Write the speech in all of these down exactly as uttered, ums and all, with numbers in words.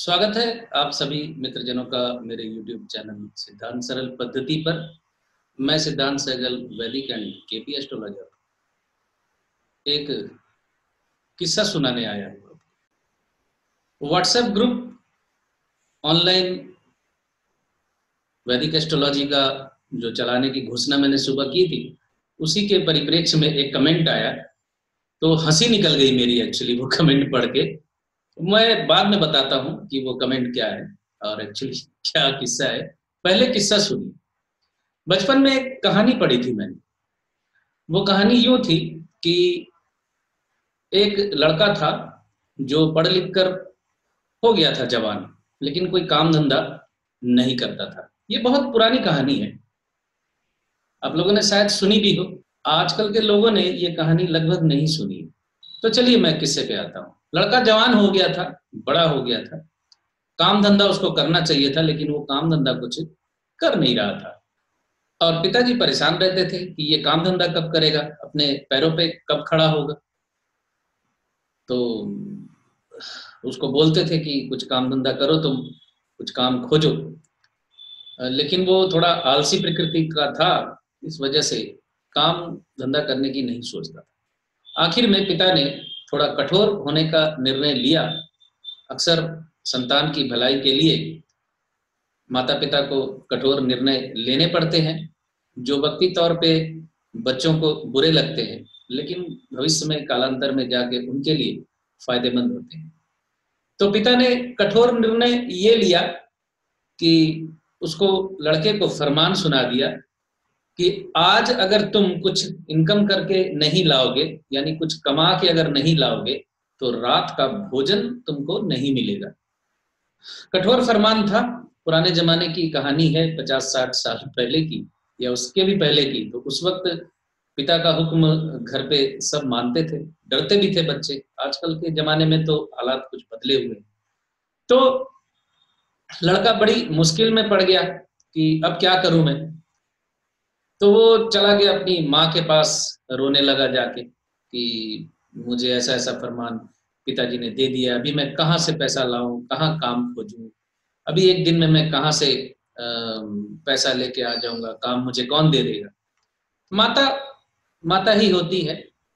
स्वागत है आप सभी मित्रजनों का मेरे YouTube चैनल सिद्धांत सरल पद्धति पर। मैं सिद्धांत सहगल, वैदिक एंड केपी एस्ट्रोलॉजर, एक किस्सा सुनाने आया हूँ। WhatsApp group online Vedic astrology का जो चलाने की घोषणा मैंने सुबह की थी, उसी के परिप्रेक्ष्य में एक कमेंट आया तो हंसी निकल गई मेरी एक्चुअली वो कमेंट पढ़ के। मैं बाद में बताता हूँ कि वो कमेंट क्या है और एक्चुअली क्या किस्सा है। पहले किस्सा सुनिए। बचपन में एक कहानी पढ़ी थी मैंने। वो कहानी यूं थी कि एक लड़का था जो पढ़ लिख कर हो गया था जवान, लेकिन कोई काम धंधा नहीं करता था। ये बहुत पुरानी कहानी है, आप लोगों ने शायद सुनी भी हो। आजकल के लोगों ने ये कहानी लगभग नहीं सुनी। तो चलिए मैं किस्से पे आता हूँ। लड़का जवान हो गया था, बड़ा हो गया था, काम धंधा उसको करना चाहिए था, लेकिन वो काम धंधा कुछ कर नहीं रहा था। और पिताजी परेशान रहते थे कि ये काम धंधा कब करेगा, अपने पैरों पे कब खड़ा होगा। तो उसको बोलते थे कि कुछ काम धंधा करो, तुम कुछ काम खोजो, लेकिन वो थोड़ा आलसी प्रकृति का था, इस वजह से काम धंधा करने की नहीं सोचता था। आखिर में पिता ने थोड़ा कठोर होने का निर्णय लिया। अक्सर संतान की भलाई के लिए माता पिता को कठोर निर्णय लेने पड़ते हैं, जो वक्ती तौर पे बच्चों को बुरे लगते हैं, लेकिन भविष्य में कालांतर में जाके उनके लिए फायदेमंद होते हैं। तो पिता ने कठोर निर्णय ये लिया कि उसको लड़के को फरमान सुना दिया कि आज अगर तुम कुछ इनकम करके नहीं लाओगे, यानी कुछ कमा के अगर नहीं लाओगे, तो रात का भोजन तुमको नहीं मिलेगा। कठोर फरमान था, पुराने जमाने की कहानी है, पचास साठ साल पहले की या उसके भी पहले की। तो उस वक्त पिता का हुक्म घर पे सब मानते थे, डरते भी थे बच्चे। आजकल के जमाने में तो हालात कुछ बदले हुए। तो लड़का बड़ी मुश्किल में पड़ गया कि अब क्या करूं मैं। तो वो चला गया अपनी माँ के पास, रोने लगा जाके कि मुझे ऐसा ऐसा फरमान पिताजी ने दे दिया, अभी मैं कहाँ से पैसा लाऊं, कहाँ काम खोजूं, अभी एक दिन में मैं कहाँ से आ, पैसा लेके आ जाऊंगा, काम मुझे कौन दे देगा। माता माता ही होती है।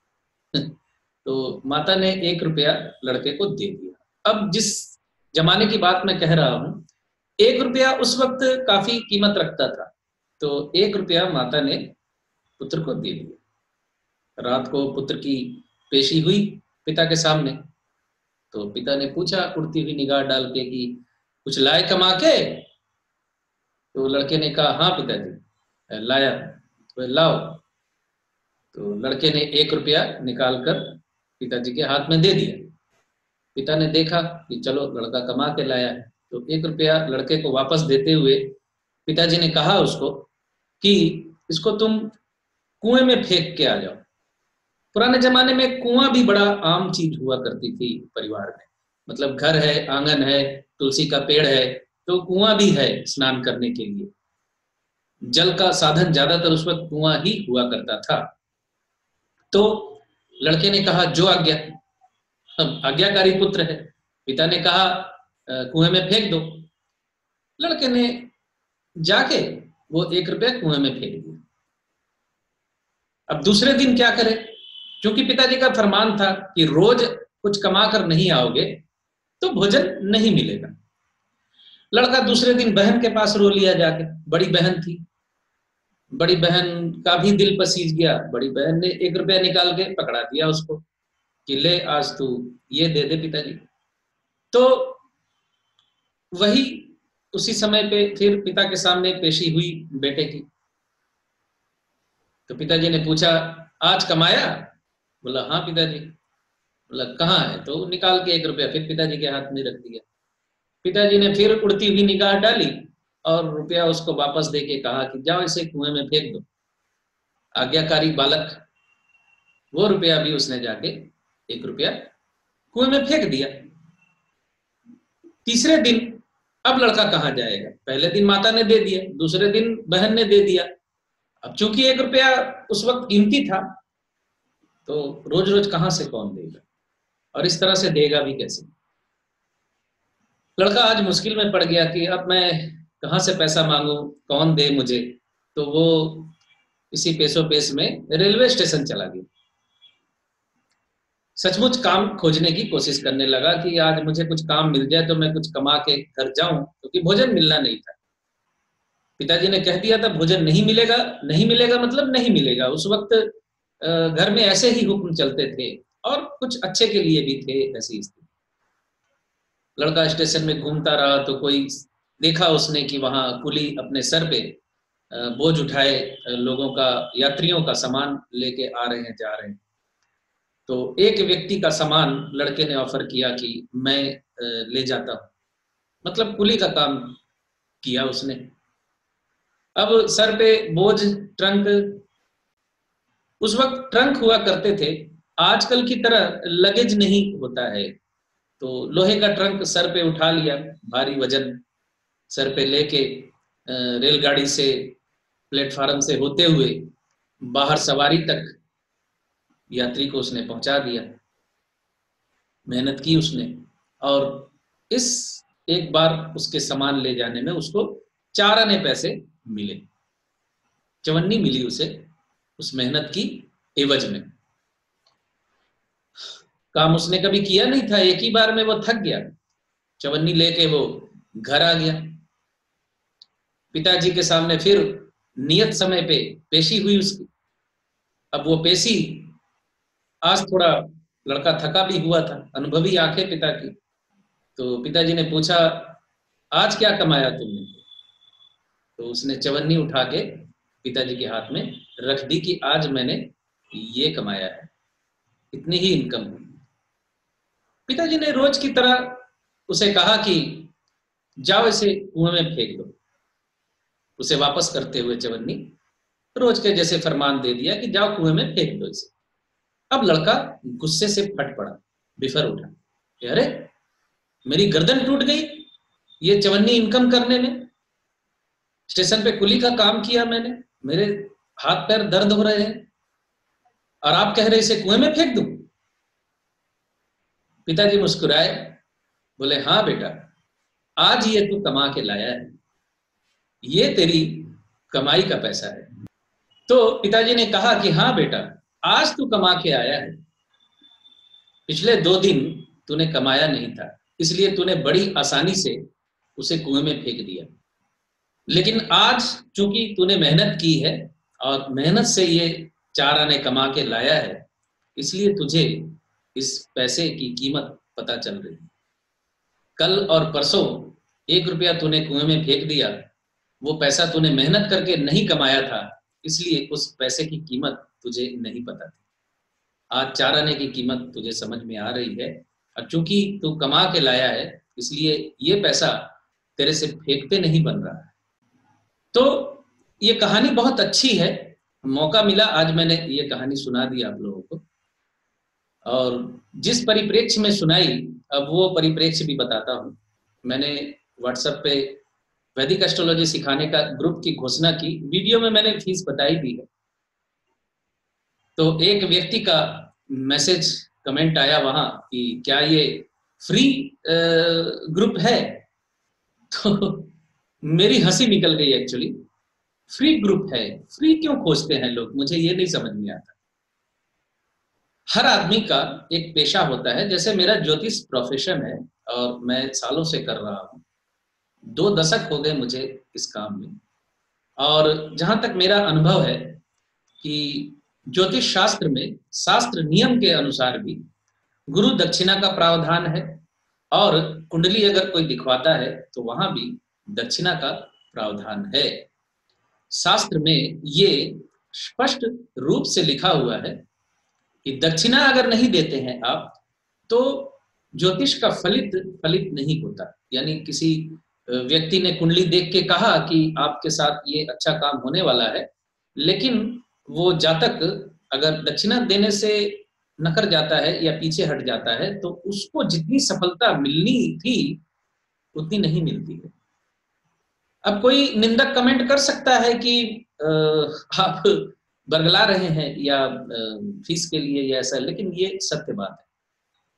तो माता ने एक रुपया लड़के को दे दिया। अब जिस जमाने की बात मैं कह रहा हूँ, एक रुपया उस वक्त काफी कीमत रखता था। तो एक रुपया माता ने पुत्र को दे दिया। रात को पुत्र की पेशी हुई पिता के सामने। तो पिता ने पूछा उड़ती हुई निगाह डाल के कि कुछ लाए कमा के। तो लड़के ने कहा हाँ पिताजी लाया। तो लाओ। तो लड़के ने एक रुपया निकाल कर पिताजी के हाथ में दे दिया। पिता ने देखा कि चलो लड़का कमा के लाया है, तो एक रुपया लड़के को वापस देते हुए पिताजी ने कहा उसको कि इसको तुम कुएं में फेंक के आ जाओ। पुराने जमाने में कुआं भी बड़ा आम चीज हुआ करती थी परिवार में। मतलब घर है, आंगन है, तुलसी का पेड़ है, तो कुआं भी है स्नान करने के लिए। जल का साधन ज्यादातर उस वक्त कुआं ही हुआ करता था। तो लड़के ने कहा जो आज्ञा। अब आज्ञाकारी पुत्र है, पिता ने कहा कुएं में फेंक दो। लड़के ने जाके वो एक रुपया कुएं में फेंक दिया। अब दूसरे दिन क्या करे, क्योंकि पिताजी का फरमान था कि रोज कुछ कमा कर नहीं आओगे तो भोजन नहीं मिलेगा। लड़का दूसरे दिन बहन के पास रो लिया जाके। बड़ी बहन थी, बड़ी बहन का भी दिल पसीज गया। बड़ी बहन ने एक रुपया निकाल के पकड़ा दिया उसको कि ले आज तू ये दे दे पिताजी। तो वही उसी समय पे फिर पिता के सामने पेशी हुई बेटे की। तो पिताजी ने पूछा आज कमाया? बोला हाँ पिताजी। बोला कहाँ है? तो निकाल के एक रुपया फिर पिताजी के हाथ में रख दिया। पिताजी ने फिर उड़ती हुई निगाह डाली और रुपया उसको वापस देके कहा कि जाओ इसे कुएं में फेंक दो। आज्ञाकारी बालक, वो रुपया भी उसने जाके एक रुपया कुएं में फेंक दिया। तीसरे दिन अब लड़का कहाँ जाएगा? पहले दिन माता ने दे दिया, दूसरे दिन बहन ने दे दिया। अब चूंकि एक रुपया उस वक्त कीमती था, तो रोज रोज कहां से कौन देगा, और इस तरह से देगा भी कैसे। लड़का आज मुश्किल में पड़ गया कि अब मैं कहाँ से पैसा मांगू, कौन दे मुझे। तो वो इसी पेशो पेश में रेलवे स्टेशन चला गया। सचमुच काम खोजने की कोशिश करने लगा कि आज मुझे कुछ काम मिल जाए तो मैं कुछ कमा के घर जाऊं, क्योंकि भोजन मिलना नहीं था। पिताजी ने कह दिया था भोजन नहीं मिलेगा। नहीं मिलेगा मतलब नहीं मिलेगा। उस वक्त घर में ऐसे ही हुक्म चलते थे और कुछ अच्छे के लिए भी थे ऐसी स्थिति। लड़का स्टेशन में घूमता रहा तो कोई देखा उसने कि वहां कुली अपने सर पे बोझ उठाए लोगों का, यात्रियों का सामान लेके आ रहे हैं, जा रहे हैं। तो एक व्यक्ति का सामान लड़के ने ऑफर किया कि मैं ले जाता हूं, मतलब कुली का काम किया उसने। अब सर पे बोझ, ट्रंक, उस वक्त ट्रंक हुआ करते थे, आजकल की तरह लगेज नहीं होता है। तो लोहे का ट्रंक सर पे उठा लिया, भारी वजन सर पे लेके रेलगाड़ी से, प्लेटफार्म से होते हुए बाहर सवारी तक यात्री को उसने पहुंचा दिया। मेहनत की उसने, और इस एक बार उसके सामान ले जाने में उसको चार आने पैसे मिले, चवन्नी मिली उसे उस मेहनत की एवज में। काम उसने कभी किया नहीं था, एक ही बार में वो थक गया, चवन्नी लेके वो घर आ गया। पिताजी के सामने फिर नियत समय पे पेशी हुई उसकी। अब वो पेशी, आज थोड़ा लड़का थका भी हुआ था, अनुभवी आंखें पिता की। तो पिताजी ने पूछा, आज क्या कमाया तुमने? तो उसने चवन्नी उठा के पिताजी के हाथ में रख दी कि आज मैंने ये कमाया है, इतनी ही इनकम हुई। पिताजी ने रोज की तरह उसे कहा कि जाओ इसे कुएं में फेंक दो। उसे वापस करते हुए चवन्नी रोज के जैसे फरमान दे दिया कि जाओ कुएं में फेंक दो इसे। अब लड़का गुस्से से फट पड़ा, बिफर उठा, अरे मेरी गर्दन टूट गई ये चवन्नी इनकम करने में, स्टेशन पे कुली का काम किया मैंने, मेरे हाथ पैर दर्द हो रहे हैं और आप कह रहे इसे कुएं में फेंक दूं। पिताजी मुस्कुराए, बोले हाँ बेटा, आज ये तू कमा के लाया है, ये तेरी कमाई का पैसा है। तो पिताजी ने कहा कि हाँ बेटा, आज तू कमा के आया है, पिछले दो दिन तूने कमाया नहीं था, इसलिए तूने बड़ी आसानी से उसे कुएं में फेंक दिया। लेकिन आज चूंकि तूने मेहनत की है और मेहनत से ये चार आने कमा के लाया है, इसलिए तुझे इस पैसे की कीमत पता चल रही है। कल और परसों एक रुपया तूने कुएं में फेंक दिया, वो पैसा तूने मेहनत करके नहीं कमाया था, इसलिए उस पैसे की कीमत तुझे नहीं पता थी। आज चार आने की कीमत तुझे समझ में आ रही है, और चूंकि तू कमा के लाया है इसलिए ये पैसा तेरे से फेंकते नहीं बन रहा है। तो ये कहानी बहुत अच्छी है, मौका मिला आज मैंने ये कहानी सुना दी आप लोगों को, और जिस परिप्रेक्ष्य में सुनाई अब वो परिप्रेक्ष्य भी बताता हूँ। मैंने व्हाट्सएप पे वैदिक एस्ट्रोलॉजी सिखाने का ग्रुप की घोषणा की, वीडियो में मैंने फीस बताई भी है। तो एक व्यक्ति का मैसेज कमेंट आया वहां कि क्या ये फ्री ग्रुप है? तो मेरी हंसी निकल गई एक्चुअली। फ्री ग्रुप है, फ्री क्यों खोजते हैं लोग, मुझे ये नहीं समझ में आता। हर आदमी का एक पेशा होता है, जैसे मेरा ज्योतिष प्रोफेशन है और मैं सालों से कर रहा हूँ, दो दशक हो गए मुझे इस काम में। और जहां तक मेरा अनुभव है कि ज्योतिष शास्त्र में शास्त्र नियम के अनुसार भी गुरु दक्षिणा का प्रावधान है, और कुंडली अगर कोई दिखवाता है तो वहां भी दक्षिणा का प्रावधान है। शास्त्र में ये स्पष्ट रूप से लिखा हुआ है कि दक्षिणा अगर नहीं देते हैं आप तो ज्योतिष का फलित फलित नहीं होता। यानी किसी व्यक्ति ने कुंडली देख के कहा कि आपके साथ ये अच्छा काम होने वाला है, लेकिन वो जातक अगर दक्षिणा देने से नकर जाता है या पीछे हट जाता है तो उसको जितनी सफलता मिलनी थी उतनी नहीं मिलती है। अब कोई निंदक कमेंट कर सकता है कि आ, आप बरगला रहे हैं या आ, फीस के लिए या ऐसा, लेकिन ये सत्य बात है।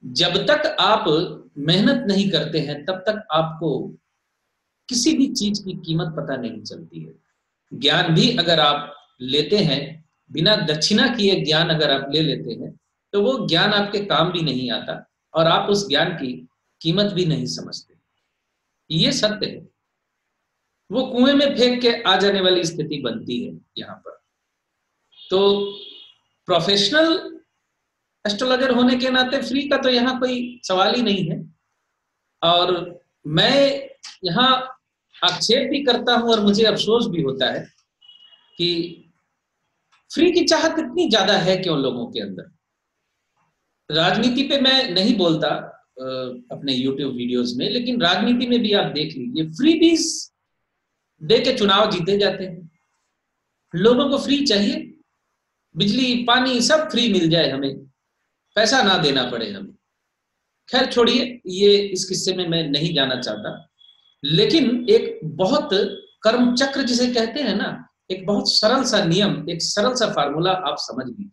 जब तक आप मेहनत नहीं करते हैं तब तक आपको किसी भी चीज की कीमत पता नहीं चलती है। ज्ञान भी अगर आप लेते हैं, बिना दक्षिणा किए ज्ञान अगर आप ले लेते हैं, तो वो ज्ञान आपके काम भी नहीं आता और आप उस ज्ञान की कीमत भी नहीं समझते। ये सत्य है। वो कुएं में फेंक के आ जाने वाली स्थिति बनती है यहाँ पर। तो प्रोफेशनल एस्ट्रोलॉजर होने के नाते फ्री का तो यहाँ कोई सवाल ही नहीं है। और मैं यहाँ आक्षेप भी करता हूं और मुझे अफसोस भी होता है कि फ्री की चाहत इतनी ज्यादा है क्यों लोगों के अंदर। राजनीति पे मैं नहीं बोलता अपने यूट्यूब वीडियोस में, लेकिन राजनीति में भी आप देख लीजिए, फ्री बीज दे के चुनाव जीते जाते हैं। लोगों को फ्री चाहिए, बिजली पानी सब फ्री मिल जाए, हमें पैसा ना देना पड़े हमें। खैर छोड़िए, ये इस किस्से में मैं नहीं जाना चाहता। लेकिन एक बहुत कर्म चक्र जिसे कहते हैं ना, एक बहुत सरल सा नियम, एक सरल सा फार्मूला आप समझ लीजिए।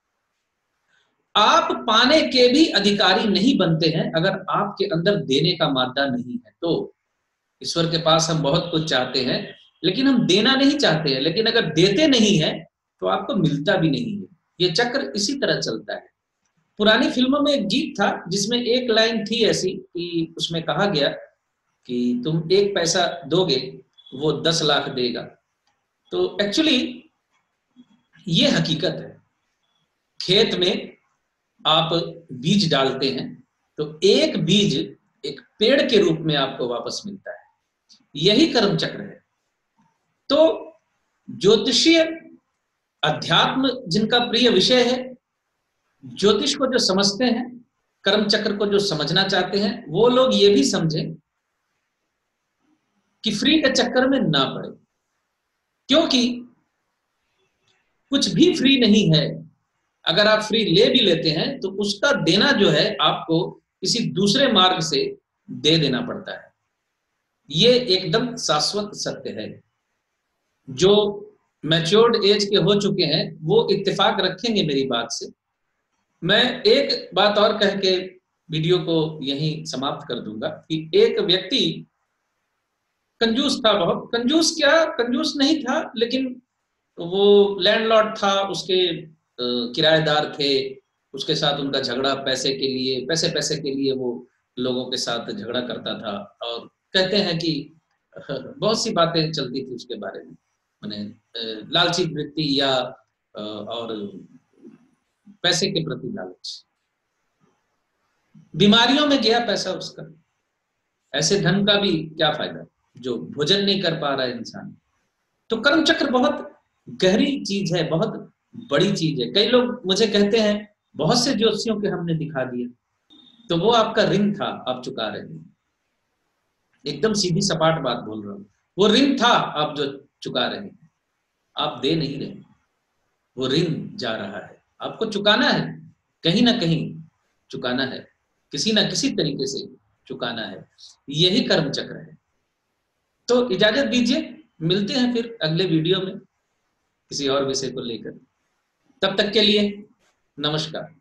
आप पाने के भी अधिकारी नहीं बनते हैं अगर आपके अंदर देने का मादा नहीं है। तो ईश्वर के पास हम बहुत कुछ चाहते हैं, लेकिन हम देना नहीं चाहते हैं। लेकिन अगर देते नहीं है तो आपको मिलता भी नहीं है। ये चक्र इसी तरह चलता है। पुरानी फिल्मों में एक गीत था जिसमें एक लाइन थी ऐसी कि उसमें कहा गया कि तुम एक पैसा दोगे वो दस लाख देगा। तो एक्चुअली ये हकीकत है। खेत में आप बीज डालते हैं तो एक बीज एक पेड़ के रूप में आपको वापस मिलता है। यही कर्म चक्र है। तो ज्योतिषीय अध्यात्म जिनका प्रिय विषय है, ज्योतिष को जो समझते हैं, कर्म चक्र को जो समझना चाहते हैं, वो लोग ये भी समझें कि फ्री के चक्कर में ना पड़े, क्योंकि कुछ भी फ्री नहीं है। अगर आप फ्री ले भी लेते हैं तो उसका देना जो है आपको किसी दूसरे मार्ग से दे देना पड़ता है। ये एकदम शाश्वत सत्य है। जो मैच्योर्ड एज के हो चुके हैं वो इत्तेफाक रखेंगे मेरी बात से। मैं एक बात और कह के वीडियो को यहीं समाप्त कर दूंगा कि एक व्यक्ति कंजूस था, बहुत कंजूस, क्या कंजूस नहीं था, लेकिन वो लैंडलॉर्ड था, उसके किराएदार थे, उसके साथ उनका झगड़ा पैसे के लिए, पैसे पैसे के लिए वो लोगों के साथ झगड़ा करता था। और कहते हैं कि बहुत सी बातें चलती थी उसके बारे में, माने लालची वृत्ति या और पैसे के प्रति लालच। बीमारियों में गया पैसा उसका। ऐसे धन का भी क्या फायदा जो भोजन नहीं कर पा रहा है इंसान। तो कर्म चक्र बहुत गहरी चीज है, बहुत बड़ी चीज है। कई लोग मुझे कहते हैं बहुत से ज्योतिषियों के हमने दिखा दिया, तो वो आपका ऋण था, आप चुका रहे हैं। एकदम सीधी सपाट बात बोल रहा हूं, वो ऋण था आप जो चुका रहे हैं, आप दे नहीं रहे, वो ऋण जा रहा है, आपको चुकाना है, कहीं ना कहीं चुकाना है, किसी ना किसी तरीके से चुकाना है। यही कर्म चक्र है। तो इजाजत दीजिए, मिलते हैं फिर अगले वीडियो में किसी और विषय को लेकर। तब तक के लिए नमस्कार।